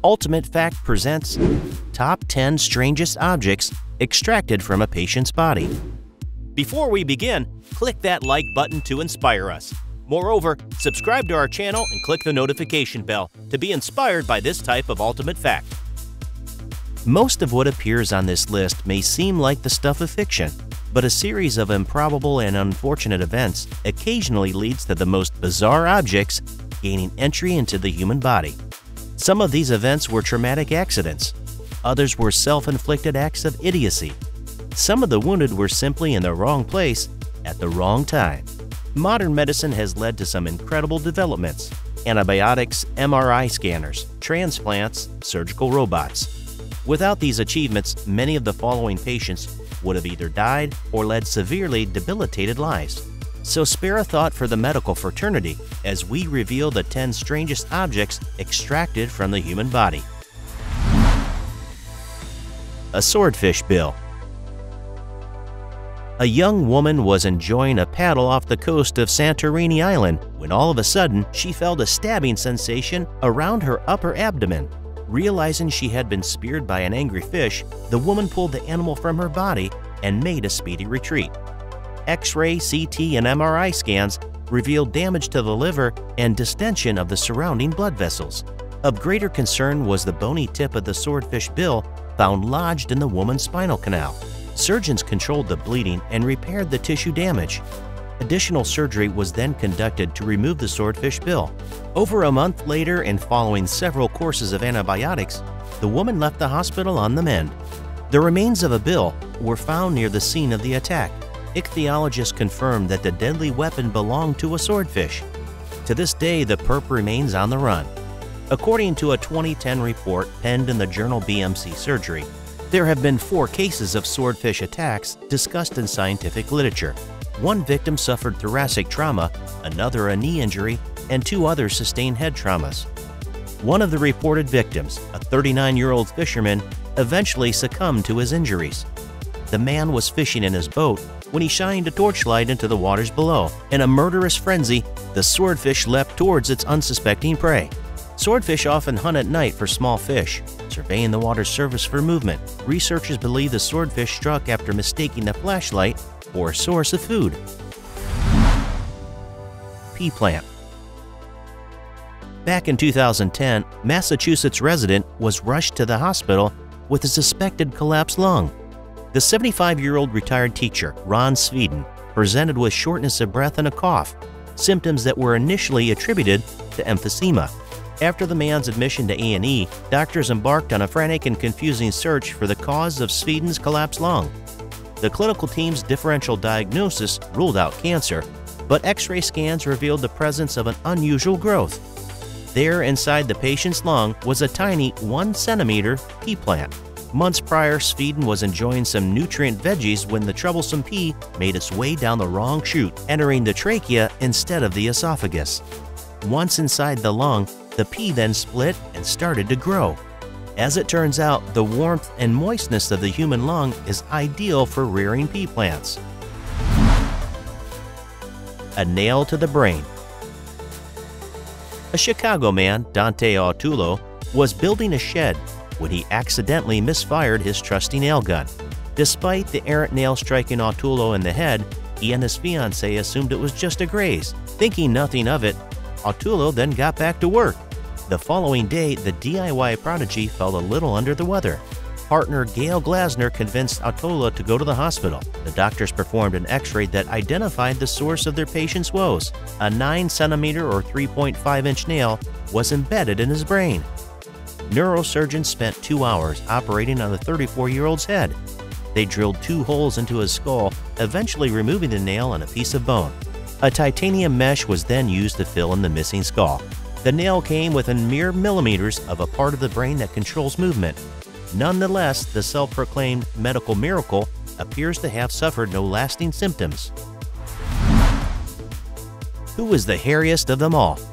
Ultimate Fact presents Top 10 Strangest Objects Extracted from a Patient's Body. Before we begin, click that like button to inspire us. Moreover, subscribe to our channel and click the notification bell to be inspired by this type of ultimate fact. Most of what appears on this list may seem like the stuff of fiction, but a series of improbable and unfortunate events occasionally leads to the most bizarre objects gaining entry into the human body. Some of these events were traumatic accidents. Others were self-inflicted acts of idiocy. Some of the wounded were simply in the wrong place at the wrong time. Modern medicine has led to some incredible developments: antibiotics, MRI scanners, transplants, surgical robots. Without these achievements, many of the following patients would have either died or led severely debilitated lives. So spare a thought for the medical fraternity as we reveal the 10 strangest objects extracted from the human body. A swordfish bill. A young woman was enjoying a paddle off the coast of Santorini Island when all of a sudden she felt a stabbing sensation around her upper abdomen. Realizing she had been speared by an angry fish, the woman pulled the animal from her body and made a speedy retreat. X-ray, CT, and MRI scans revealed damage to the liver and distension of the surrounding blood vessels. Of greater concern was the bony tip of the swordfish bill found lodged in the woman's spinal canal. Surgeons controlled the bleeding and repaired the tissue damage. Additional surgery was then conducted to remove the swordfish bill. Over a month later, and following several courses of antibiotics, the woman left the hospital on the mend. The remains of a bill were found near the scene of the attack. Ichthyologists confirmed that the deadly weapon belonged to a swordfish. To this day, the perp remains on the run. According to a 2010 report penned in the journal BMC Surgery, there have been 4 cases of swordfish attacks discussed in scientific literature. One victim suffered thoracic trauma, another a knee injury, and 2 others sustained head traumas. One of the reported victims, a 39-year-old fisherman, eventually succumbed to his injuries. The man was fishing in his boat when he shined a torchlight into the waters below. In a murderous frenzy, the swordfish leapt towards its unsuspecting prey. Swordfish often hunt at night for small fish, surveying the water's surface for movement. Researchers believe the swordfish struck after mistaking the flashlight for a source of food. Pea plant. Back in 2010, Massachusetts resident was rushed to the hospital with a suspected collapsed lung. The 75-year-old retired teacher, Ron Sweden, presented with shortness of breath and a cough, symptoms that were initially attributed to emphysema. After the man's admission to A&E, doctors embarked on a frantic and confusing search for the cause of Sweden's collapsed lung. The clinical team's differential diagnosis ruled out cancer, but X-ray scans revealed the presence of an unusual growth. There, inside the patient's lung, was a tiny 1-centimeter pea plant. Months prior, Sweden was enjoying some nutrient veggies when the troublesome pea made its way down the wrong chute, entering the trachea instead of the esophagus. Once inside the lung, the pea then split and started to grow. As it turns out, the warmth and moistness of the human lung is ideal for rearing pea plants. A nail to the brain. A Chicago man, Dante Autullo, was building a shed when he accidentally misfired his trusty nail gun. Despite the errant nail striking Autullo in the head, he and his fiancée assumed it was just a graze. Thinking nothing of it, Autullo then got back to work. The following day, the DIY prodigy felt a little under the weather. Partner Gail Glasner convinced Autullo to go to the hospital. The doctors performed an X-ray that identified the source of their patient's woes. A 9-centimeter or 3.5-inch nail was embedded in his brain. Neurosurgeons spent 2 hours operating on the 34-year-old's head. They drilled 2 holes into his skull, eventually removing the nail and a piece of bone. A titanium mesh was then used to fill in the missing skull. The nail came within mere millimeters of a part of the brain that controls movement. Nonetheless, the self-proclaimed medical miracle appears to have suffered no lasting symptoms. Who was the hairiest of them all?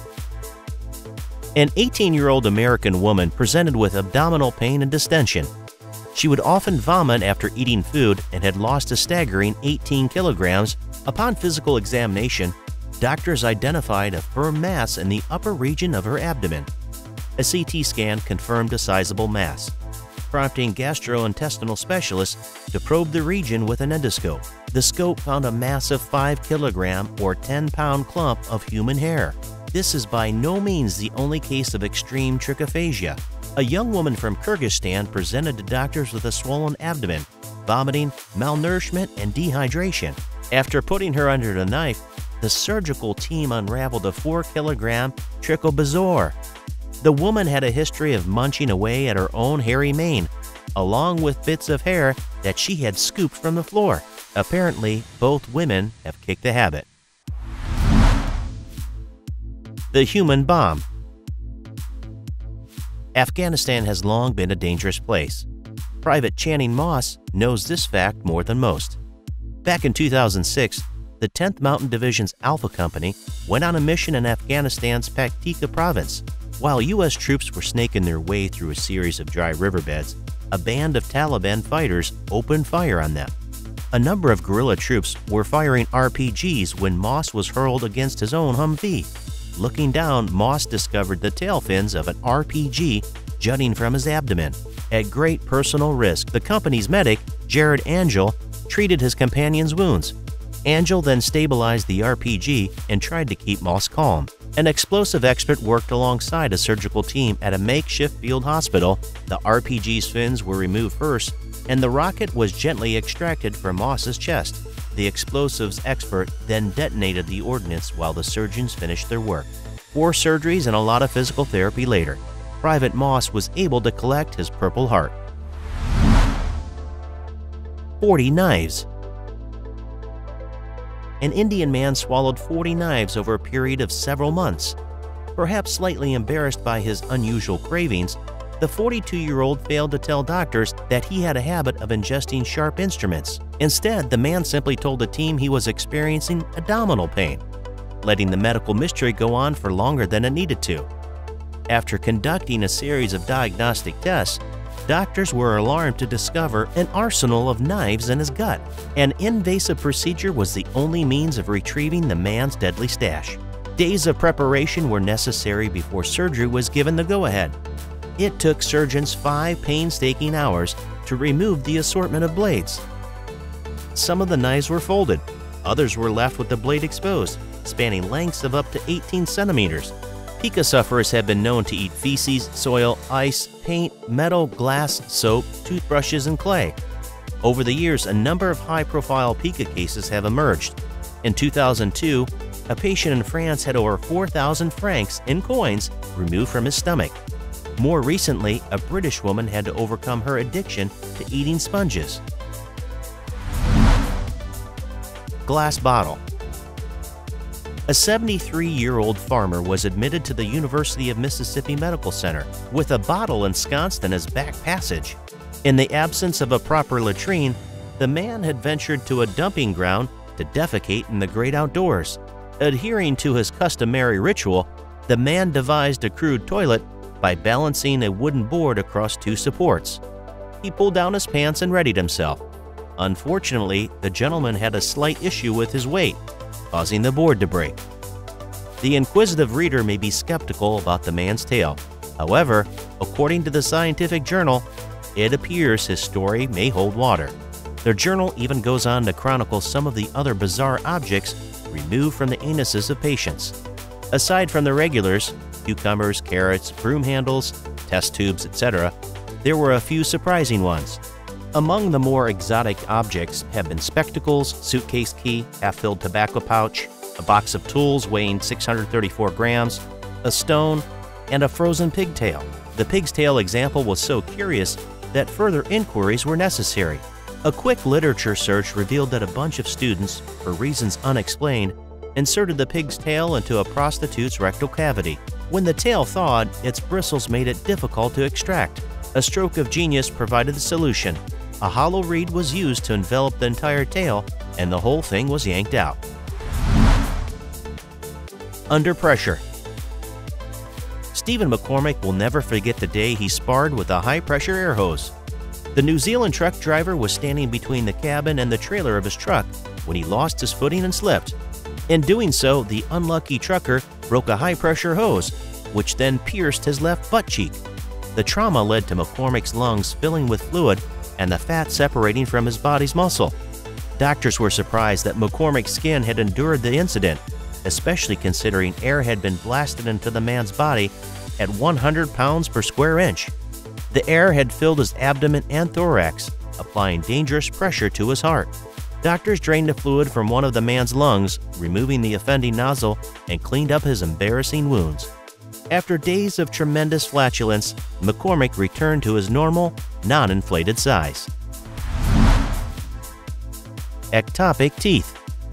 An 18-year-old American woman presented with abdominal pain and distension. She would often vomit after eating food and had lost a staggering 18 kilograms. Upon physical examination, doctors identified a firm mass in the upper region of her abdomen. A CT scan confirmed a sizable mass, prompting gastrointestinal specialists to probe the region with an endoscope. The scope found a massive 5-kilogram or 10-pound clump of human hair. This is by no means the only case of extreme trichophagia. A young woman from Kyrgyzstan presented to doctors with a swollen abdomen, vomiting, malnourishment, and dehydration. After putting her under the knife, the surgical team unraveled a 4-kilogram trichobezoar. The woman had a history of munching away at her own hairy mane, along with bits of hair that she had scooped from the floor. Apparently, both women have kicked the habit. The human bomb. Afghanistan has long been a dangerous place. Private Channing Moss knows this fact more than most. Back in 2006, the 10th Mountain Division's Alpha Company went on a mission in Afghanistan's Paktika province. While U.S. troops were snaking their way through a series of dry riverbeds, a band of Taliban fighters opened fire on them. A number of guerrilla troops were firing RPGs when Moss was hurled against his own Humvee. Looking down, Moss discovered the tail fins of an RPG jutting from his abdomen. At great personal risk, the company's medic, Jared Angel, treated his companion's wounds. Angel then stabilized the RPG and tried to keep Moss calm. An explosive expert worked alongside a surgical team at a makeshift field hospital. The RPG's fins were removed first, and the rocket was gently extracted from Moss's chest. The explosives expert then detonated the ordnance while the surgeons finished their work. 4 surgeries and a lot of physical therapy later, Private Moss was able to collect his Purple Heart. 40 knives. An Indian man swallowed 40 knives over a period of several months. Perhaps slightly embarrassed by his unusual cravings, the 42-year-old failed to tell doctors that he had a habit of ingesting sharp instruments. Instead, the man simply told the team he was experiencing abdominal pain, letting the medical mystery go on for longer than it needed to. After conducting a series of diagnostic tests, doctors were alarmed to discover an arsenal of knives in his gut. An invasive procedure was the only means of retrieving the man's deadly stash. Days of preparation were necessary before surgery was given the go-ahead. It took surgeons 5 painstaking hours to remove the assortment of blades. Some of the knives were folded, others were left with the blade exposed, spanning lengths of up to 18 centimeters. Pica sufferers have been known to eat feces, soil, ice, paint, metal, glass, soap, toothbrushes, and clay. Over the years, a number of high-profile Pica cases have emerged. In 2002, a patient in France had over 4,000 francs in coins removed from his stomach. More recently, a British woman had to overcome her addiction to eating sponges. Glass bottle. A 73-year-old farmer was admitted to the University of Mississippi Medical Center with a bottle ensconced in his back passage. In the absence of a proper latrine, the man had ventured to a dumping ground to defecate in the great outdoors. Adhering to his customary ritual, the man devised a crude toilet by balancing a wooden board across 2 supports. He pulled down his pants and readied himself. Unfortunately, the gentleman had a slight issue with his weight, causing the board to break. The inquisitive reader may be skeptical about the man's tale. However, according to the scientific journal, it appears his story may hold water. The journal even goes on to chronicle some of the other bizarre objects removed from the anuses of patients. Aside from the regulars, cucumbers, carrots, broom handles, test tubes, etc., there were a few surprising ones. Among the more exotic objects have been spectacles, suitcase key, half-filled tobacco pouch, a box of tools weighing 634 grams, a stone, and a frozen pigtail. The pig's tail example was so curious that further inquiries were necessary. A quick literature search revealed that a bunch of students, for reasons unexplained, inserted the pig's tail into a prostitute's rectal cavity. When the tail thawed, its bristles made it difficult to extract. A stroke of genius provided the solution. A hollow reed was used to envelop the entire tail, and the whole thing was yanked out. Under pressure. Stephen McCormick will never forget the day he sparred with a high-pressure air hose. The New Zealand truck driver was standing between the cabin and the trailer of his truck when he lost his footing and slipped. In doing so, the unlucky trucker broke a high-pressure hose, which then pierced his left butt cheek. The trauma led to McCormick's lungs filling with fluid and the fat separating from his body's muscle. Doctors were surprised that McCormick's skin had endured the incident, especially considering air had been blasted into the man's body at 100 pounds per square inch. The air had filled his abdomen and thorax, applying dangerous pressure to his heart. Doctors drained the fluid from one of the man's lungs, removing the offending nozzle, and cleaned up his embarrassing wounds. After days of tremendous flatulence, McCormick returned to his normal, non-inflated size. Ectopic teeth.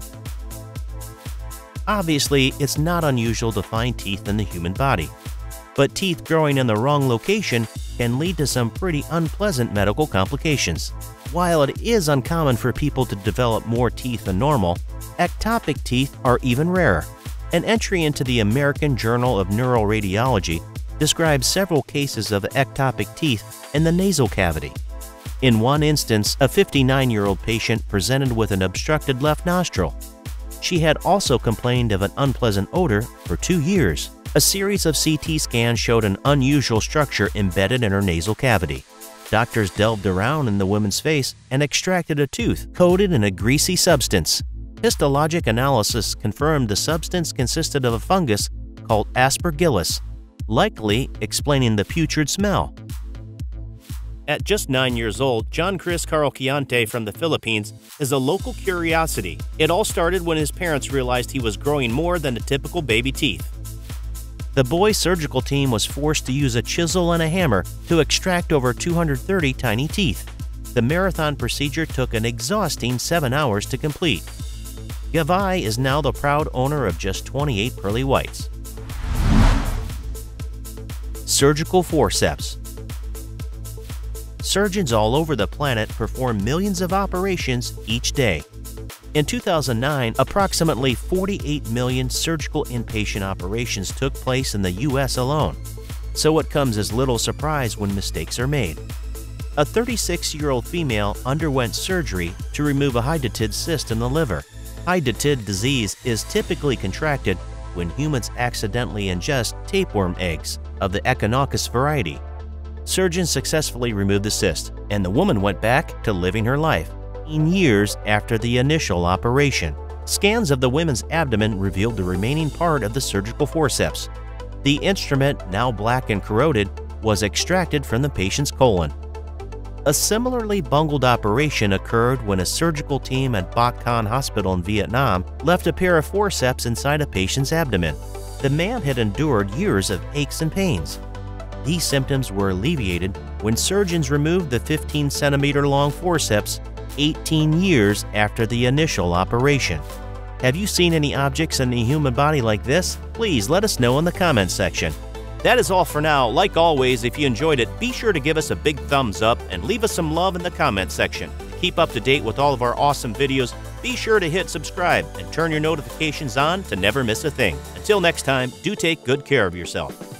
Obviously, it's not unusual to find teeth in the human body, but teeth growing in the wrong location can lead to some pretty unpleasant medical complications. While it is uncommon for people to develop more teeth than normal, ectopic teeth are even rarer. An entry into the American Journal of Neuroradiology describes several cases of ectopic teeth in the nasal cavity. In one instance, a 59-year-old patient presented with an obstructed left nostril. She had also complained of an unpleasant odor for 2 years. A series of CT scans showed an unusual structure embedded in her nasal cavity. Doctors delved around in the woman's face and extracted a tooth coated in a greasy substance. Histologic analysis confirmed the substance consisted of a fungus called Aspergillus, likely explaining the putrid smell. At just 9 years old, John Chris Caroquiante from the Philippines is a local curiosity. It all started when his parents realized he was growing more than the typical baby teeth. The boy's surgical team was forced to use a chisel and a hammer to extract over 230 tiny teeth. The marathon procedure took an exhausting 7 hours to complete. Gavai is now the proud owner of just 28 pearly whites. Surgical forceps. Surgeons all over the planet perform millions of operations each day. In 2009, approximately 48 million surgical inpatient operations took place in the U.S. alone, so it comes as little surprise when mistakes are made. A 36-year-old female underwent surgery to remove a hydatid cyst in the liver. Hydatid disease is typically contracted when humans accidentally ingest tapeworm eggs of the Echinococcus variety. Surgeons successfully removed the cyst, and the woman went back to living her life 18 years after the initial operation. Scans of the woman's abdomen revealed the remaining part of the surgical forceps. The instrument, now black and corroded, was extracted from the patient's colon. A similarly bungled operation occurred when a surgical team at Bach Can Hospital in Vietnam left a pair of forceps inside a patient's abdomen. The man had endured years of aches and pains. These symptoms were alleviated when surgeons removed the 15-centimeter-long forceps 18 years after the initial operation. Have you seen any objects in the human body like this? Please let us know in the comments section. That is all for now. Like always, if you enjoyed it, be sure to give us a big thumbs up and leave us some love in the comments section. To keep up to date with all of our awesome videos, be sure to hit subscribe and turn your notifications on to never miss a thing. Until next time, do take good care of yourself.